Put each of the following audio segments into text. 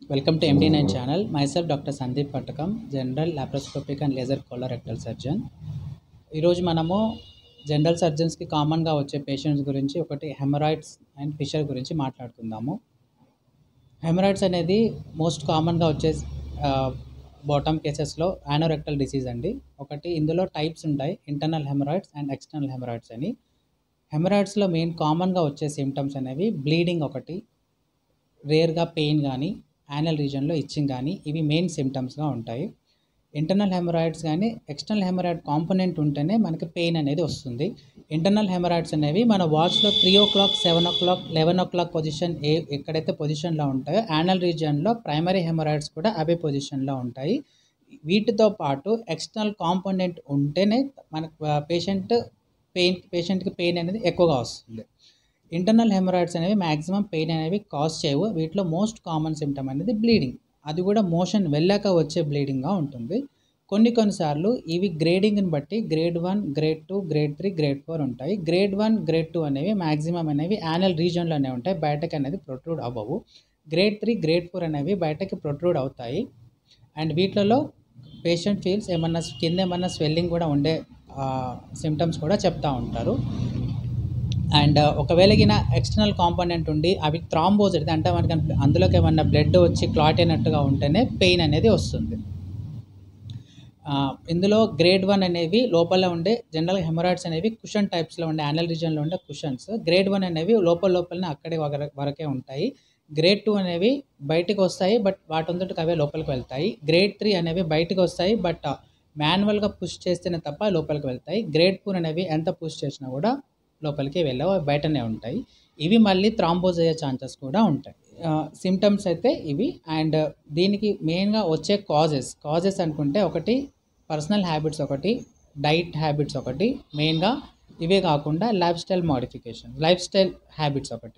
Welcome to MD9 channel. Myself Dr. Sandeep Patakam, General Laparoscopic and Laser Colorectal Surgeon. ఈరోజు మనము general సర్జన్స్కి కామన్గా వచ్చే patients గురించి ఒకటి హెమరాయిడ్స్ అండ్ ఫిషర్ గురించి మాట్లాడుకుందాము. హెమరాయిడ్స్ అనేది మోస్ట్ కామన్గా వచ్చే బాటమ్ కేసెస్లో యానోరెక్టల్ డిసీజ్ అండి. ఒకటి ఇందులో టైప్స్ ఉంటాయి, internal haemorrhoids and external haemorrhoids అని. హెమరాయిడ్స్లో మెయిన్ కామన్గా వచ్చే సిమ్టమ్స్ అనేవి బ్లీడింగ్ ఒకటి, రేర్గా పెయిన్ కానీ, యానల్ రీజన్లో ఇచ్చింగ్ కానీ, ఇవి మెయిన్ సిమ్టమ్స్గా ఉంటాయి. ఇంటర్నల్ హెమరాయిడ్స్ కానీ ఎక్స్టర్నల్ హెమరాయిడ్ కాంపోనెంట్ ఉంటేనే మనకి పెయిన్ అనేది వస్తుంది. ఇంటర్నల్ హెమరాయిడ్స్ అనేవి మన వాచ్లో 3 o'clock, 7 o'clock, 11 o'clock పొజిషన్ ఎక్కడైతే పొజిషన్లో ఉంటాయో యానల్ రీజియన్లో ప్రైమరీ హెమరాయిడ్స్ కూడా అవే పొజిషన్లో ఉంటాయి. వీటితో పాటు ఎక్స్టర్నల్ కాంపోనెంట్ ఉంటేనే మనకు పేషెంట్కి పెయిన్ అనేది ఎక్కువగా వస్తుంది. ఇంటర్నల్ హెమరాయిడ్స్ అనేవి మ్యాక్సిమం పెయిన్ అనేవి కాజ్ చేయవు. వీటిలో మోస్ట్ కామన్ సిమ్టమ్ అనేది బ్లీడింగ్, అది కూడా మోషన్ వెళ్ళాక వచ్చే బ్లీడింగ్గా ఉంటుంది. కొన్నిసార్లు ఇవి గ్రేడింగ్ని బట్టి గ్రేడ్ 1, గ్రేడ్ 2, గ్రేడ్ 3, గ్రేడ్ 4 ఉంటాయి. గ్రేడ్ 1, గ్రేడ్ 2 అనేవి మ్యాక్సిమం అనేవి యానల్ రీజియన్లోనే ఉంటాయి, బయటకి అనేది ప్రొట్రూడ్ అవ్వవు. గ్రేడ్ 3, గ్రేడ్ 4 అనేవి బయటకి ప్రొట్రూడ్ అవుతాయి. అండ్ వీటిలో పేషెంట్ ఫీల్స్ కింద ఏమన్నా స్వెల్లింగ్ కూడా ఉండే సిమ్టమ్స్ కూడా చెప్తూ ఉంటారు. అండ్ ఒకవేళ ఎక్స్టర్నల్ కాంపోనెంట్ ఉండి అవి థ్రాంబోజ్ అంటే మనకి అందులోకి ఏమన్నా బ్లడ్ వచ్చి క్లాట్ అయినట్టుగా ఉంటేనే పెయిన్ అనేది వస్తుంది. ఇందులో గ్రేడ్ 1 అనేవి లోపల ఉండే జనరల్ హెమరాయిడ్స్ అనేవి కుషన్ టైప్స్లో ఉండే యానల్ రీజియన్లో ఉండే కుషన్స్. గ్రేడ్ 1 అనేవి లోపలనే అక్కడే వరకే ఉంటాయి. గ్రేడ్ 2 అనేవి బయటకు వస్తాయి, బట్ వాటి అవే లోపలికి వెళ్తాయి. గ్రేడ్ 3 అనేవి బయటకు వస్తాయి, బట్ మాన్యువల్గా పుష్ చేస్తేనే తప్ప లోపలికి వెళ్తాయి. గ్రేడ్ 4 అనేవి ఎంత పుష్ చేసినా కూడా లోపలికి వెళ్ళవు, బయటనే ఉంటాయి. ఇవి మళ్ళీ థ్రాంబోజ్ అయ్యే ఛాన్సెస్ కూడా ఉంటాయి. సిమ్టమ్స్ అయితే ఇవి. అండ్ దీనికి మెయిన్గా వచ్చే కాజెస్ అనుకుంటే ఒకటి పర్సనల్ హ్యాబిట్స్, ఒకటి డైట్ హ్యాబిట్స్, ఒకటి మెయిన్గా ఇవే కాకుండా లైఫ్ స్టైల్ హ్యాబిట్స్ ఒకటి.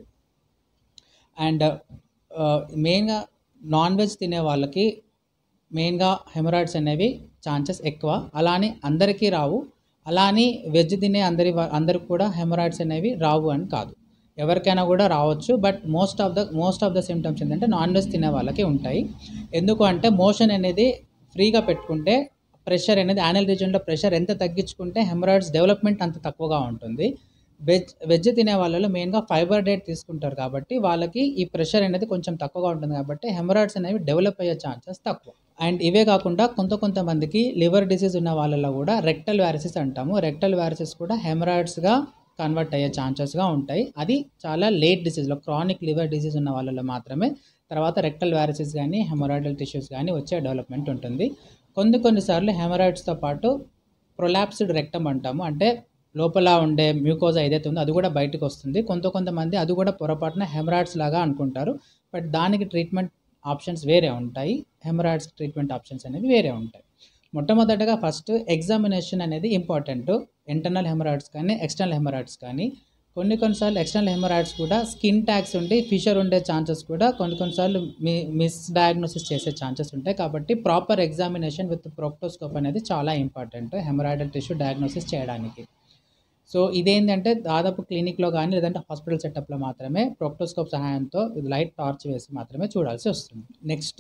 అండ్ మెయిన్గా నాన్ వెజ్ తినే వాళ్ళకి మెయిన్గా హెమరాయిడ్స్ అనేవి ఛాన్సెస్ ఎక్కువ. అలా అని అందరికీ రావు, అలా అని వెజ్ తినే అందరికి కూడా హెమరాయిడ్స్ అనేవి రావు అని కాదు, ఎవరికైనా కూడా రావచ్చు. But most of the symptoms ఏంటంటే నాన్ వెజ్ తినే వాళ్ళకి ఉంటాయి. ఎందుకు అంటే మోషన్ అనేది ఫ్రీగా పెట్టుకుంటే ప్రెషర్ అనేది యానల్ రీజియన్లో ప్రెషర్ ఎంత తగ్గించుకుంటే హెమరాయిడ్స్ డెవలప్మెంట్ అంత తక్కువగా ఉంటుంది. వెజ్ తినే వాళ్ళలో మెయిన్గా ఫైబర్ డైట్ తీసుకుంటారు కాబట్టి వాళ్ళకి ఈ ప్రెషర్ అనేది కొంచెం తక్కువగా ఉంటుంది, కాబట్టి హెమరాయిడ్స్ అనేవి డెవలప్ అయ్యే ఛాన్సెస్ తక్కువ. అండ్ ఇవే కాకుండా కొంతమందికి లివర్ డిసీజ్ ఉన్న వాళ్ళలో కూడా రెక్టల్ వ్యారిసిస్ అంటాము. రెక్టల్ వ్యారిసిస్ కూడా హెమరాయిడ్స్గా కన్వర్ట్ అయ్యే ఛాన్సెస్గా ఉంటాయి. అది చాలా లేట్ డిసీజ్లో, క్రానిక్ లివర్ డిసీజ్ ఉన్న వాళ్ళలో మాత్రమే తర్వాత రెక్టల్ వ్యారిసిస్ కానీ హెమరాయిడల్ టిష్యూస్ కానీ వచ్చే డెవలప్మెంట్ ఉంటుంది. కొన్నిసార్లు హెమరాయిడ్స్తో పాటు ప్రొలాప్స్డ్ రెక్టమ్ అంటాము, అంటే లోపల ఉండే మ్యూకోజా ఏదైతే ఉందో అది కూడా బయటకు వస్తుంది. కొంతమంది అది కూడా పొరపాటున హెమరాయిడ్స్ లాగా అనుకుంటారు, బట్ దానికి ట్రీట్మెంట్ ఆప్షన్స్ వేరే ఉంటాయి. హెమరాయిడ్స్ ట్రీట్మెంట్ ఆప్షన్స్ అనేవి వేరే ఉంటాయి. మొట్టమొదటగా ఫస్ట్ ఎగ్జామినేషన్ అనేది ఇంపార్టెంట్, ఇంటర్నల్ హెమరాయిడ్స్ కానీ ఎక్స్టర్నల్ హెమరాయిడ్స్ కానీ. కొన్నిసార్లు ఎక్స్టర్నల్ హెమరాయిడ్స్ కూడా స్కిన్ ట్యాగ్స్ ఉండి ఫిషర్ ఉండే ఛాన్సెస్ కూడా కొన్నిసార్లు మిస్డయాగ్నోసిస్ చేసే ఛాన్సెస్ ఉంటాయి. కాబట్టి ప్రాపర్ ఎగ్జామినేషన్ విత్ ప్రోక్టోస్కోప్ అనేది చాలా ఇంపార్టెంట్ హెమరాయిడల్ టిష్యూ డయాగ్నోసిస్ చేయడానికి. సో ఇదేంటంటే దాదాపు క్లినిక్లో కానీ లేదంటే హాస్పిటల్ సెటప్లో మాత్రమే ప్రోక్టోస్కోప్ సహాయంతో లైట్ టార్చ్ వేసి మాత్రమే చూడాల్సి వస్తుంది. నెక్స్ట్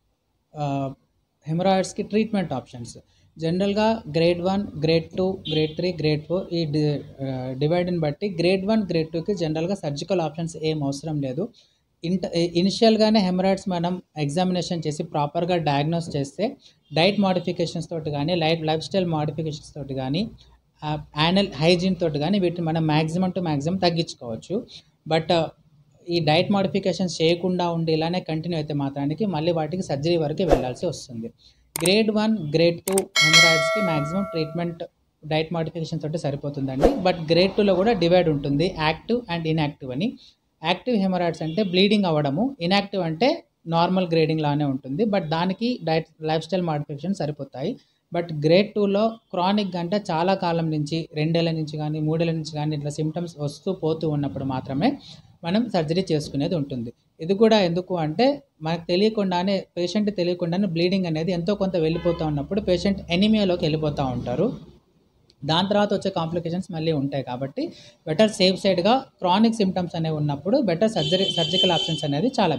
హెమరాయిడ్స్కి ట్రీట్మెంట్ ఆప్షన్స్ జనరల్గా గ్రేడ్ 1, గ్రేడ్ 2, గ్రేడ్ 3, గ్రేడ్ 4 ఈ డివైడ్ని బట్టి గ్రేడ్ 1, గ్రేడ్ 2కి జనరల్గా సర్జికల్ ఆప్షన్స్ ఏం అవసరం లేదు. ఇనిషియల్గానే హెమరాయిడ్స్ మనం ఎగ్జామినేషన్ చేసి ప్రాపర్గా డయాగ్నోస్ చేస్తే డైట్ మోడిఫికేషన్స్ తోటి కానీ లైఫ్ స్టైల్ మోడిఫికేషన్స్ తోటి కానీ యానల్ హైజీన్ తోటి కానీ వీటిని మనం మ్యాక్సిమం తగ్గించుకోవచ్చు. బట్ ఈ డైట్ మోడిఫికేషన్స్ చేయకుండా ఉండి ఇలానే కంటిన్యూ అయితే మాత్రానికి మళ్ళీ వాటికి సర్జరీ వరకు వెళ్ళాల్సి వస్తుంది. గ్రేడ్ 1, గ్రేడ్ 2 హెమరాయిడ్స్కి మ్యాక్సిమం ట్రీట్మెంట్ డైట్ మోడిఫికేషన్ తోటి సరిపోతుందండి. బట్ గ్రేడ్ 2లో కూడా డివైడ్ ఉంటుంది, యాక్టివ్ అండ్ ఇన్యాక్టివ్ అని. యాక్టివ్ హెమరాయిడ్స్ అంటే బ్లీడింగ్ అవ్వడము, ఇన్యాక్టివ్ అంటే నార్మల్ గ్రేడింగ్ లానే ఉంటుంది, బట్ దానికి లైఫ్ స్టైల్ మోడిఫికేషన్ సరిపోతాయి. బట్ గ్రేడ్ 2లో క్రానిక్ అంటే చాలా కాలం నుంచి 2 ఏళ్ళ నుంచి కానీ 3 ఏళ్ళ నుంచి కానీ ఇట్లా సిమ్టమ్స్ వస్తూ పోతూ ఉన్నప్పుడు మాత్రమే మనం సర్జరీ చేసుకునేది ఉంటుంది. ఇది కూడా ఎందుకు అంటే మనకు పేషెంట్ తెలియకుండానే బ్లీడింగ్ అనేది ఎంతో కొంత వెళ్ళిపోతూ ఉన్నప్పుడు పేషెంట్ ఎనీమియాలోకి వెళ్ళిపోతూ ఉంటారు. దాని తర్వాత వచ్చే కాంప్లికేషన్స్ మళ్ళీ ఉంటాయి. కాబట్టి బెటర్ సేఫ్ సైడ్గా క్రానిక్ సిమ్టమ్స్ అనేవి ఉన్నప్పుడు బెటర్ సర్జికల్ ఆప్షన్స్ అనేది చాలా బెటర్.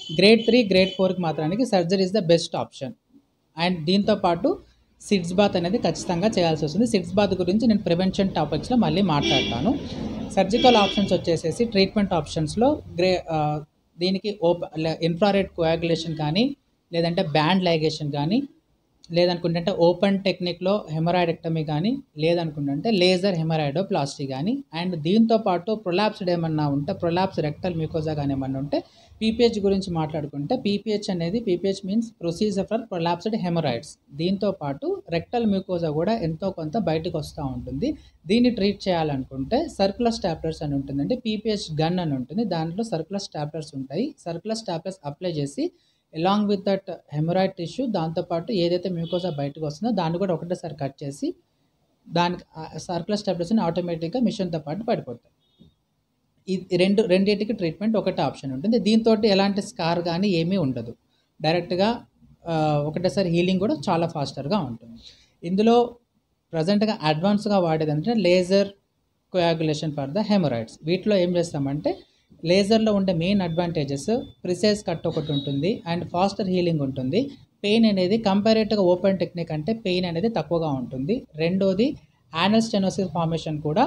గ్రేడ్ 3, గ్రేడ్ 4కి మాత్రానికి surgery is the best option. And దీంతో పాటు సిడ్స్ బాత్ అనేది ఖచ్చితంగా చేయాల్సి వస్తుంది. సిడ్స్ బాత్ గురించి నేను ప్రివెన్షన్ టాపిక్స్లో మళ్ళీ మాట్లాడతాను. సర్జికల్ ఆప్షన్స్ వచ్చేసేసి ట్రీట్మెంట్ ఆప్షన్స్లో దీనికి ఇన్ఫ్రారెడ్ కోయాగులేషన్ కానీ, లేదంటే బ్యాండ్ లైగేషన్ కానీ, లేదనుకుంటే ఓపెన్ టెక్నిక్లో హెమరాయిడెక్టమీ కానీ, లేదనుకుంటే లేజర్ హెమరాయిడోప్లాస్టీ కానీ, అండ్ దీంతో పాటు ప్రొలాప్స్డ్ ఏమన్నా ఉంటే, ప్రొలాప్స్ రెక్టల్ మ్యూకోజా కానీ ఏమన్నా ఉంటే, పీపీహెచ్ గురించి మాట్లాడుకుంటే PPH means procedure for prolapsed haemorrhoids. దీంతో పాటు రెక్టల్ మ్యూకోజా కూడా ఎంతో కొంత బయటకు వస్తూ ఉంటుంది. దీన్ని ట్రీట్ చేయాలనుకుంటే సర్కులర్ స్టాప్లర్స్ అని ఉంటుందండి. పీపీహెచ్ గన్ అని ఉంటుంది, దాంట్లో సర్కులర్ స్టాప్లర్స్ ఉంటాయి. సర్కులర్ స్టాప్లర్స్ అప్లై చేసి along with that haemorrhoid tissue, దాంతోపాటు ఏదైతే మ్యూకోజా బయటకు వస్తుందో దాన్ని కూడా ఒకటేసారి కట్ చేసి దానికి సర్కులర్ స్టాప్లర్స్ని ఆటోమేటిక్గా మిషన్తో పాటు పడిపోతాయి. ఇది రెండింటికి ట్రీట్మెంట్ ఒకటే ఆప్షన్ ఉంటుంది. దీంతో ఎలాంటి స్కార్ కానీ ఏమీ ఉండదు. డైరెక్ట్గా ఒకటేసారి హీలింగ్ కూడా చాలా ఫాస్టర్గా ఉంటుంది. ఇందులో ప్రజెంట్గా అడ్వాన్స్గా వాడేది అంటే laser coagulation for the haemorrhoids. వీటిలో ఏం చేస్తామంటే లేజర్లో ఉండే మెయిన్ అడ్వాంటేజెస్ ప్రిసైజ్ కట్ ఒకటి ఉంటుంది అండ్ ఫాస్టర్ హీలింగ్ ఉంటుంది. పెయిన్ అనేది కంపారేటివ్గా ఓపెన్ టెక్నిక్ అంటే పెయిన్ అనేది తక్కువగా ఉంటుంది. రెండోది యానల్ స్టెనోసిస్ ఫార్మేషన్ కూడా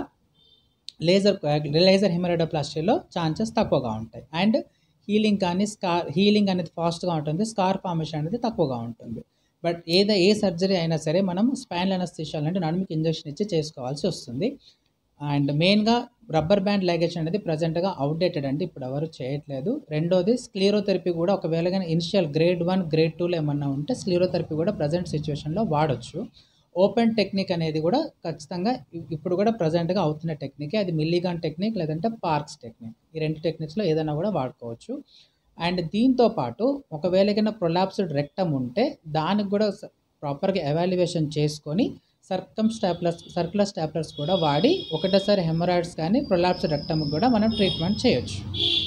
లేజర్ హెమరాయిడోప్లాస్టీలో ఛాన్సెస్ తక్కువగా ఉంటాయి. అండ్ హీలింగ్ అనేది ఫాస్ట్గా ఉంటుంది, స్కార్ ఫార్మేషన్ అనేది తక్కువగా ఉంటుంది. బట్ ఏ సర్జరీ అయినా సరే మనం స్పైనల్ అనస్థీషియా అంటే నడుముకి ఇంజెక్షన్ ఇచ్చి చేసుకోవాల్సి వస్తుంది. అండ్ మెయిన్గా రబ్బర్ బ్యాండ్ లైగేషన్ అనేది ప్రజెంట్గా అవుట్డేటెడ్ అండి, ఇప్పుడు ఎవరు చేయట్లేదు. రెండోది స్క్లీరోథెరపీ కూడా ఒకవేళ కానీ ఇనిషియల్ గ్రేడ్ 1, గ్రేడ్ 2లో ఏమన్నా ఉంటే స్క్లీరోథెరపీ కూడా ప్రజెంట్ సిచ్యువేషన్లో వాడచ్చు. ఓపెన్ టెక్నిక్ అనేది కూడా ఖచ్చితంగా ఇప్పుడు కూడా ప్రజెంట్గా అవుతున్న టెక్నికే. అది మిల్లిగాన్ టెక్నిక్ లేదంటే పార్క్స్ టెక్నిక్, ఈ రెండు టెక్నిక్స్లో ఏదైనా కూడా వాడుకోవచ్చు. అండ్ దీంతో పాటు ఒకవేళ కన్నా ప్రొలాప్స్డ్ రెక్టమ్ ఉంటే దానికి కూడా ప్రాపర్గా ఎవాల్యుయేషన్ చేసుకొని సర్కులర్ స్టాప్లర్స్ కూడా వాడి ఒకటేసారి హెమరాయిడ్స్ కానీ ప్రొలాప్స్డ్ రెక్టమ్కి కూడా మనం ట్రీట్మెంట్ చేయొచ్చు.